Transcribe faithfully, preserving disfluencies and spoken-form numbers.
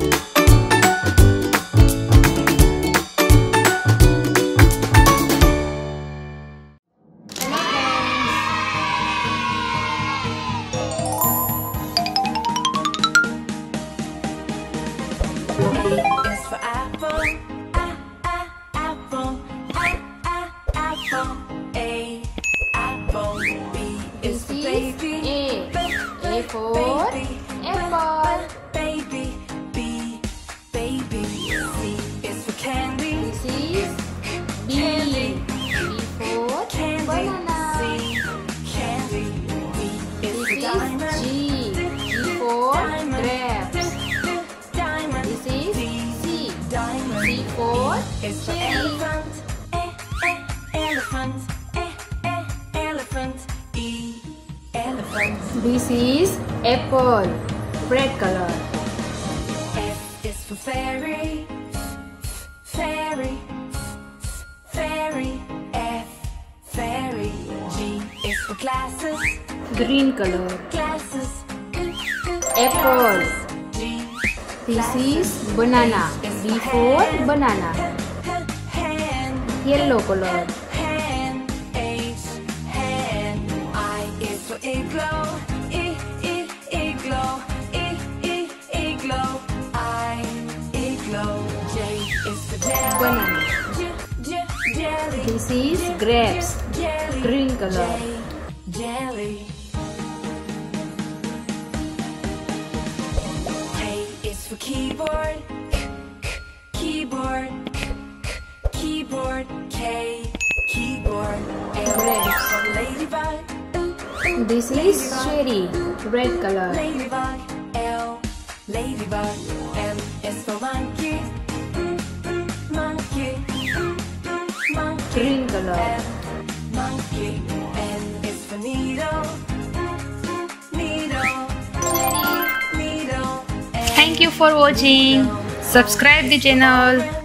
A for apple. Baby, B, baby. C is for candy. This is B. B for banana. C, candy. D is This for is diamond. G. G for grapes. Diamond. This is C. Diamond. C for Is for cherry. elephant. E, e, elephant. E, e, elephant. E, elephant. This is apple. Red color. F is for fairy. Fairy. Fairy. F, fairy. G is for glasses. Green color. Glasses. Apple. G. This is banana. B for banana. Hand. Yellow color. Hand. H. Hand. I is for igloo. I, I, igloo. I, I, igloo. I, igloo. J is for jelly. Banana. J, j, jelly. This is grapes. Jelly. Green color. J, jelly. K is for keyboard. K, k, keyboard. K, k, keyboard. K, keyboard. L is for ladybug. This is cherry. Red color. Ladybug. L, ladybug. M is for monkey. Mm, mm, monkey. Mm, mm, monkey. Green color. F, monkey. N is for needle. Mm, mm, needle. Needle. Thank you for watching. Subscribe the channel.